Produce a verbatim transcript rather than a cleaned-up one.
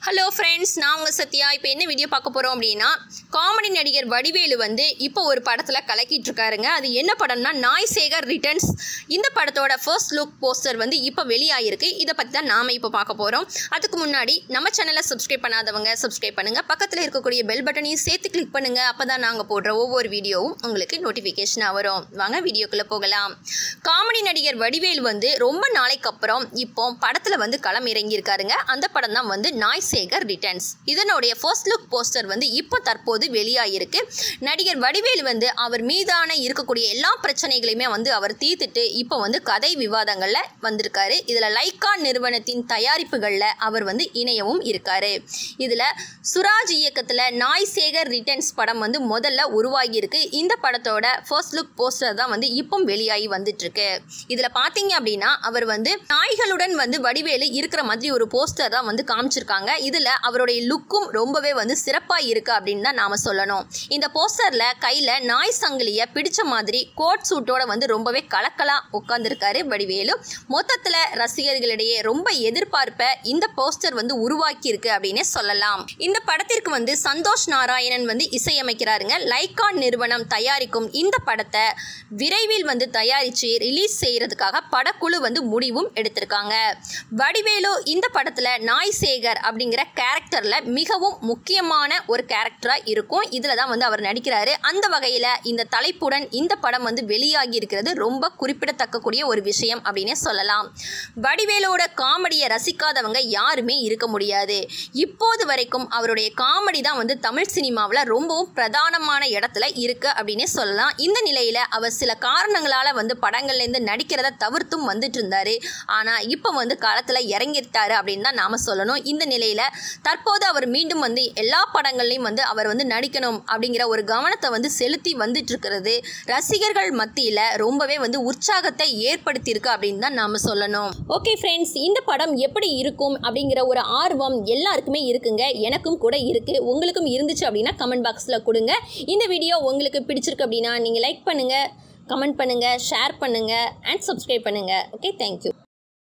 Hello friends, நான் உங்கள் சத்யா. இப்போ என்ன வீடியோ பார்க்க போகிறோம் அப்படின்னா, காமெடி நடிகர் வடிவேலு வந்து இப்போ ஒரு படத்தில் கலக்கிட்டு இருக்காருங்க. அது என்ன படம்னா நாய் சேகர் ரிட்டர்ன்ஸ். இந்த படத்தோட ஃபர்ஸ்ட் லுக் போஸ்டர் வந்து இப்போ வெளியாகிருக்கு. இதை பற்றி தான் நாம் இப்போ பார்க்க போகிறோம். அதுக்கு முன்னாடி நம்ம சேனலை சப்ஸ்கிரைப் பண்ணாதவங்க சப்ஸ்கிரைப் பண்ணுங்கள். பக்கத்தில் இருக்கக்கூடிய பெல் பட்டனையும் சேர்த்து கிளிக் பண்ணுங்கள். அப்போ தான் நாங்கள் போடுற ஒவ்வொரு வீடியோவும் உங்களுக்கு நோட்டிஃபிகேஷனாக வரும். வாங்க வீடியோக்குள்ளே போகலாம். காமெடி நடிகர் வடிவேலு வந்து ரொம்ப நாளைக்கு அப்புறம் இப்போ படத்தில் வந்து களம் இறங்கியிருக்காருங்க. அந்த படம் தான் வந்து நாய் சேகர் ரிட்டர்ன்ஸ். இதனுடைய ஃபர்ஸ்ட் லுக் போஸ்டர் வந்து இப்போ தற்போது வெளியாகிருக்கு. நடிகர் வடிவேலு வந்து அவர் மீதான இருக்கக்கூடிய எல்லா பிரச்சனைகளையுமே வந்து அவர் தீர்த்துட்டு இப்போ வந்து கதை விவாதங்களில் வந்திருக்காரு. இதில் லைக்கா நிறுவனத்தின் தயாரிப்புகளில் அவர் வந்து இணையவும் இருக்காரு. இதில் சுராஜ் இயக்கத்தில் நாய் சேகர் ரிட்டர்ன்ஸ் படம் வந்து முதல்ல உருவாகியிருக்கு. இந்த படத்தோட ஃபர்ஸ்ட் லுக் போஸ்டர் தான் வந்து இப்போ வெளியாகி வந்துட்டு இருக்கு. இதில் பார்த்தீங்க அப்படின்னா அவர் வந்து நாய்களுடன் வந்து வடிவேலு இருக்கிற மாதிரி ஒரு போஸ்டர் தான் வந்து காமிச்சிருக்காங்க. இதில் அவருடைய லுக்கும் ரொம்பவே வந்து சிறப்பாக இருக்குது அப்படின்னு தான் நாம் சொல்லணும். இந்த போஸ்டரில் கையில் நாய் சங்கிலியை பிடிச்ச மாதிரி கோட் சூட்டோட வந்து ரொம்பவே கலக்கலாக உட்காந்துருக்காரு வடிவேலு. மொத்தத்தில் ரசிகர்களிடையே ரொம்ப எதிர்பார்ப்பை இந்த போஸ்டர் வந்து உருவாக்கி இருக்கு அப்படின்னே சொல்லலாம். இந்த படத்திற்கு வந்து சந்தோஷ் நாராயணன் வந்து இசையமைக்கிறாருங்க. லைக்கா நிறுவனம் தயாரிக்கும் இந்த படத்தை விரைவில் வந்து தயாரித்து ரிலீஸ் செய்யறதுக்காக படக்குழு வந்து முடிவும் எடுத்திருக்காங்க. வடிவேலு இந்த படத்தில் நாய் சேகர் அப்படிங்கிற கேரக்டரில் மிகவும் முக்கியமான ஒரு கேரக்டராக இருக்கும். இதில் தான் வந்து அவர் நடிக்கிறாரு. அந்த வகையில் இந்த தலைப்புடன் இந்த படம் வந்து வெளியாகி இருக்கிறது ரொம்ப குறிப்பிடத்தக்கக்கூடிய ஒரு விஷயம் அப்படின்னே சொல்லலாம். வடிவேலோட காமெடியை ரசிக்காதவங்க யாருமே இருக்க முடியாது. இப்போது வரைக்கும் அவருடைய காமெடி தான் வந்து தமிழ் சினிமாவில் ரொம்பவும் பிரதானமான இடத்துல இருக்கு அப்படின்னே சொல்லலாம். இந்த நிலையில் அவர் சில காரணங்களால் வந்து படங்கள்லேருந்து நடிக்கிறத தவிர்த்தும் வந்துட்டு இருந்தார். ஆனால் இப்போ வந்து களத்தில் இறங்கிட்டாரு அப்படின்னு தான் நாம் சொல்லணும். இந்த நிலையில் தற்போது அவர் மீண்டும் வந்து எல்லா படங்கள்லையும் வந்து அவர் வந்து நடிக்கணும் அப்படிங்கிற ஒரு கவனத்தை வந்து செலுத்தி வந்துட்டு இருக்கிறது ரசிகர்கள் மத்தியில் ரொம்பவே வந்து உற்சாகத்தை ஏற்படுத்தியிருக்கு அப்படின்னு தான் நாம் சொல்லணும். ஓகே ஃப்ரெண்ட்ஸ், இந்த படம் எப்படி இருக்கும் அப்படிங்கிற ஒரு ஆர்வம் எல்லாருக்குமே இருக்குங்க. எனக்கும் கூட இருக்குது. உங்களுக்கும் இருந்துச்சு அப்படின்னா கமெண்ட் பாக்ஸில் கொடுங்க. இந்த வீடியோ உங்களுக்கு பிடிச்சிருக்கு அப்படின்னா நீங்கள் லைக் பண்ணுங்கள், கமெண்ட் பண்ணுங்கள், ஷேர் பண்ணுங்கள் அண்ட் சப்ஸ்கிரைப் பண்ணுங்கள். Okay, thank you.